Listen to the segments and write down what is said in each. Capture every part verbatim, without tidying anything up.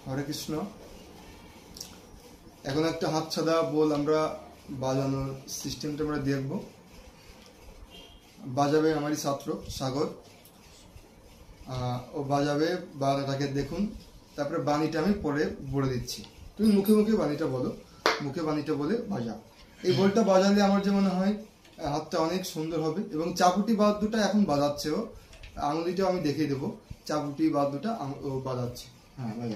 হরে কৃষ্ণ। এখন একটা হাত ছাদা বল আমরা বাজানোর সিস্টেমটা আমরা দেখব। বাজাবে আমারই ছাত্র সাগর, ও বাজাবে, বাজাটাকে দেখুন। তারপরে বাণীটা আমি পরে বলে দিচ্ছি, তুমি মুখে মুখে বাণীটা বলো, মুখে বাণীটা বলে বাজা। এই বলটা বাজালে আমার যে মনে হয় হাতটা অনেক সুন্দর হবে। এবং চাপুটি বাদ্যটা এখন বাজাচ্ছে ও, আঙুলিটাও আমি দেখিয়ে দেবো। চাপুটি বাদ্যটা ও বাজাচ্ছে। হ্যাঁ বাজা।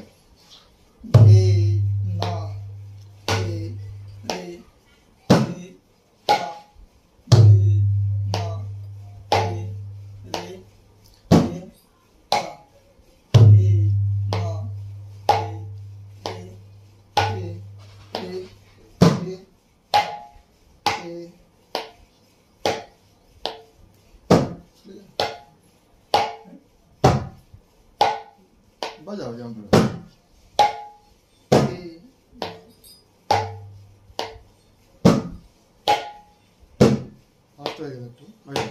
বাজাও যেমন হাতটা হয়ে গেল একটু বাজাও।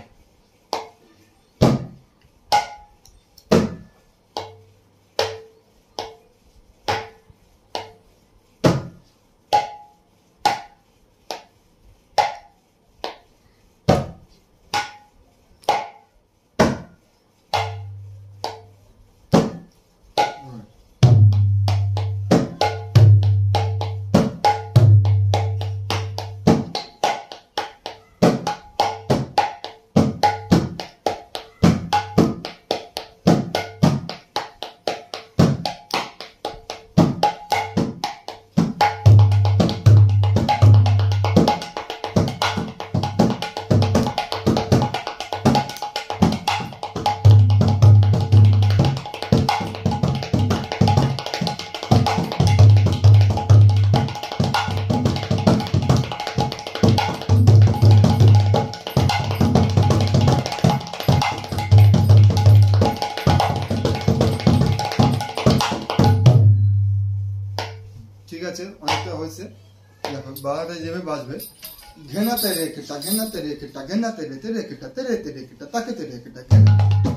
ঠিক আছে, অনেকটা হয়েছে। দেখো বাজাটা যেভাবে বাজবে, ঘেনাতে রেখেটা ঘেনাতে রেখেটা ঘেনাতে রেতে রেখেটা তেরেতে রেখেটা তাকেতে রেখেটা ঘেনা।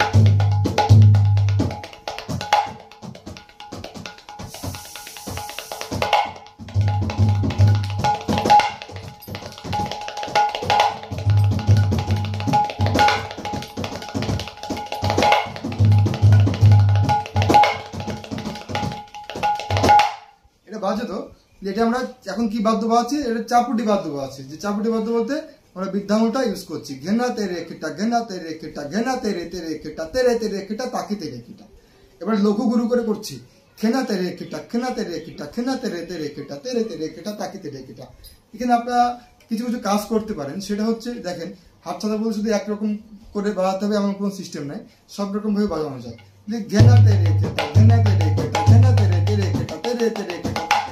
বাজে তো, যেটা আমরা এখন কি বাদ্য বাজছি, এটা চাপুটি বাদ্য বাজছে। যে চাপুটি বাদ্য বলতে আমরা বৃদ্ধাঙ্গুলটা ইউজ করছি। ঘেনাতে রেখেটা ঘেনাতে রেখেটা ঘেনাতে রেতে রেখেটা তেরেতে রেখেটা তাকিতে রেখেটা। এবার লঘু গুরু করে করছি, খেনাতে রেখেটা খেনাতে রেখেটা খেনাতে রেতে রেখেটা তেরেতে রেখেটা তাকিতে রেখেটা। এখানে আপনারা কিছু কিছু কাজ করতে পারেন। সেটা হচ্ছে দেখেন, হাত ছাড়া বলে শুধু একরকম করে বাজাতে হবে এমন কোনো সিস্টেম নাই, সব রকম ভাবে বাজানো যায়। ঘেনাতে রেখেটা ঘেনাতে রেখেটা ঘেনাতে রেতে রেখেটা তেরেতে রেখেটা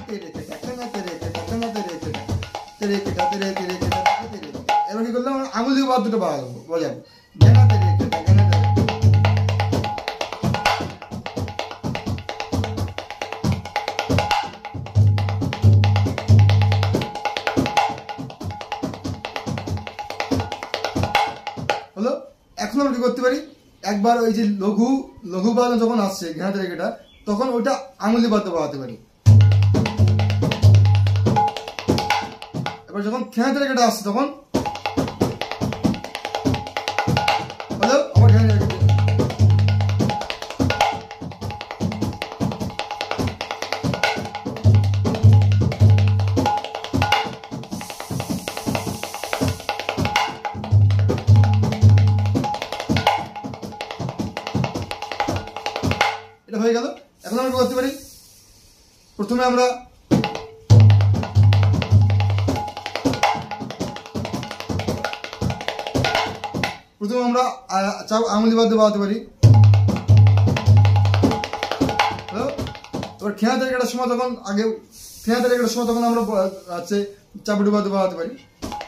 এবার কি করলাম, আঙুল দিয়ে বাদ্যটা বাজাবো বাজাবো ঘেনাতে রেখেটা ঘেনাতে। হলো। এখন আমরা কি করতে পারি, একবার ওই যে লঘু লঘু বাজানো যখন আসছে ঘেনাতে রেখেটা, তখন ওইটা আঙুল দিয়ে বাদ্য বাজাতে পারি। এবার যখন খেনাতে রেখেটা আসছে তখন হলো আবার খেনাতে রেখেটা। এটা হয়ে গেল। এখন আমরা করতে পারি, প্রথমে আমরা প্রথমে আমরা আঙুলি বাদ্য বাজাতে পারি। এবার খেয়াতে রেখাটার সময় তখন আগে খেয়াতে রেখাটার সময় তখন আমরা হচ্ছে চাপুটি বাদ্য বাজাতে পারি।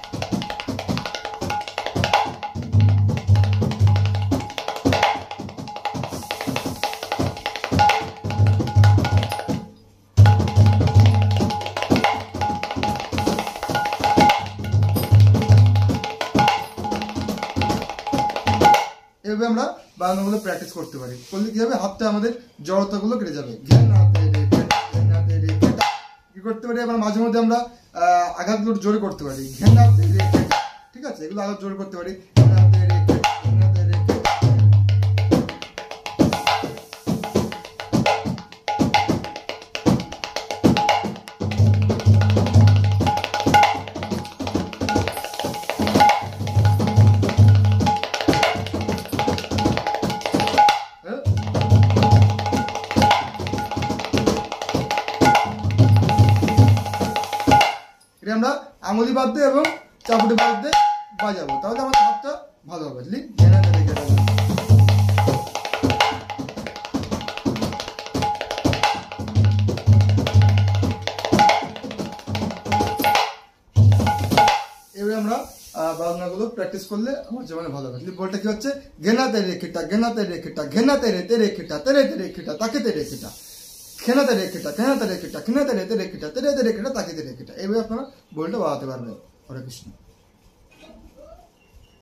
এভাবে আমরা বানানোগুলো প্র্যাকটিস করতে পারি। করলে কি হবে, হাতটা আমাদের জড়তাগুলো কেটে যাবে। কি করতে পারি আমরা মাঝে মধ্যে আমরা আঘাতগুলো জোরে করতে পারি, ঘেনা তেরে কেটা, ঠিক আছে, এগুলো আঘাত জোরে করতে পারি, ঘেনা তেরে কেটা, ঘেনা তেরে কেটা। আমরা আঙুলি বাদ দিয়ে এবং চাপুটি বাদ দিয়ে বাজাবো, তাহলে আমাদের হাতটা ভালো হবে, বুঝলি? ঘেনা তেরে কেটা। এভাবে আমরা বাজনাগুলো প্র্যাকটিস করলে আমার জীবনে ভালো হবে। বলটা কি হচ্ছে, ঘেনা তেরে কেটা, ঘেনা তেরে কেটা, ঘেনা তেরে তেরে কেটা, তেরে তেরে কেটা, তাকে তেরে কেটা, খেনা তেরে কেটা, খেনা তেরে কেটা, খেনা তেরে তেরে কেটা, তেরে তেরে কেটা, তাকে তেরে কেটা। এইভাবে আপনারা বলটা বাজাতে পারবেন। হরে কৃষ্ণ।